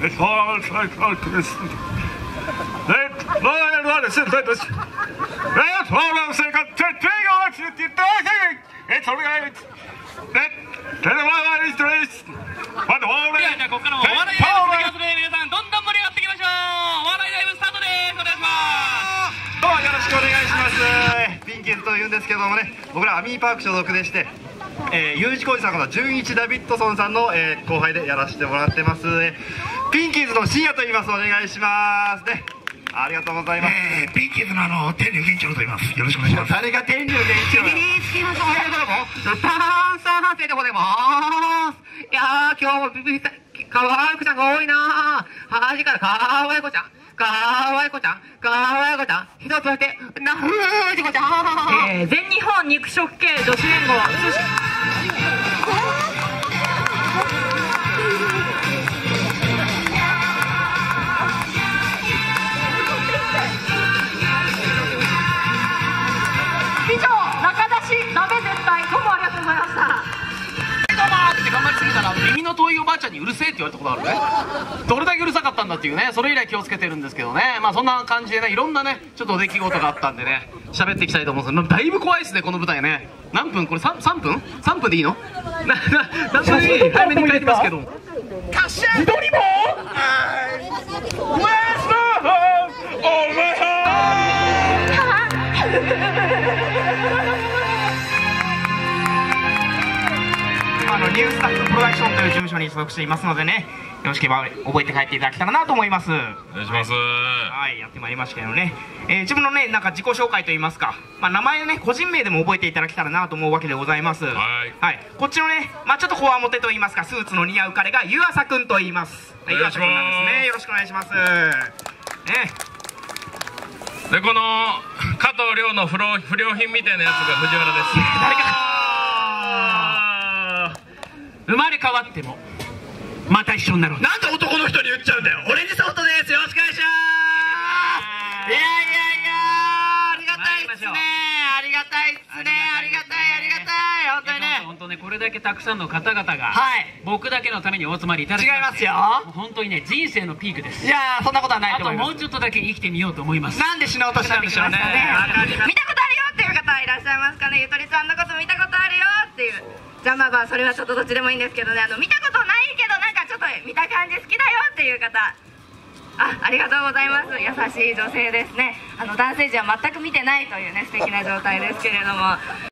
ここからもお笑いライブ続きますので、皆さんどんどん盛り上がっていきましょう。お笑いライブスタートです。お願いします。 どうもよろしくお願いします。ピンキーズというんですけどもね、僕らアミーパーク所属でして、U字工事さんこと純一ダビッドソンさんの、後輩でやらせてもらってます、ピンキーズの深夜と言います。お願いしますね。ありがとうございます。 ピンキーズの天竜源一郎と言います。よろしくお願いします。 誰が天竜源一郎や。パンサー反省でございます。いやー、今日もかわいこちゃんが多いなー。端からかわいこちゃん、かわいこちゃん、かわいこちゃん、一つ置いてなふーじこちゃん。 全日本肉食系女子連合以上、中出しダメ絶対、どうもありがとうございました。 どうもーって頑張りすぎたら耳の遠いおばあちゃんにうるせえって言われたことあるね。どれだけうるさかったんだっていうね、それ以来気をつけてるんですけどね。まあそんな感じでね、いろんなねちょっと出来事があったんでね、喋っていきたいと思うんですけど、だいぶ怖いですねこの舞台ね。何分これ 3分3分でいいの？何分でいい？早めに帰りますけど。自撮り棒？ ニュースタッフプロダクションという事務所に所属していますのでね、よろしければ覚えて帰っていただけたらなと思います。お願いします。 はい、やってまいりましたけどね、自分のねなんか自己紹介といいますか、名前をね個人名でも覚えていただけたらなと思うわけでございます。はい、こっちのねちょっとこわもてといいますか、スーツの似合う彼が湯浅くんと言います。湯浅くんなんですね。よろしくお願いします。 でこの加藤亮の不良品みたいなやつが藤原です。 誰か生まれ変わってもまた一緒になろう。 なんで男の人に言っちゃうんだよ。オレンジソフトです。よろしくお願いします。 いやいやいや、ありがたいっすね。ありがたいっすね。ありがたいありがたい。本当にね。 本当ね、これだけたくさんの方々が、 はい、 僕だけのためにお集まりいただきまして、 違いますよ。 本当にね、人生のピークです。 いやー、そんなことはないあとと思います。 もうちょっとだけ生きてみようと思います。 なんで死のうとしたんでしょうね。 見たことあるよっていう方いらっしゃいますかね。ゆとりさんのこと見たことあるよっていう。じゃあそれはちょっとどっちでもいいんですけどね、見たことないけどなんかちょっと見た感じ好きだよっていう方、ありがとうございます。優しい女性ですね。男性陣は全く見てないというね素敵な状態ですけれども。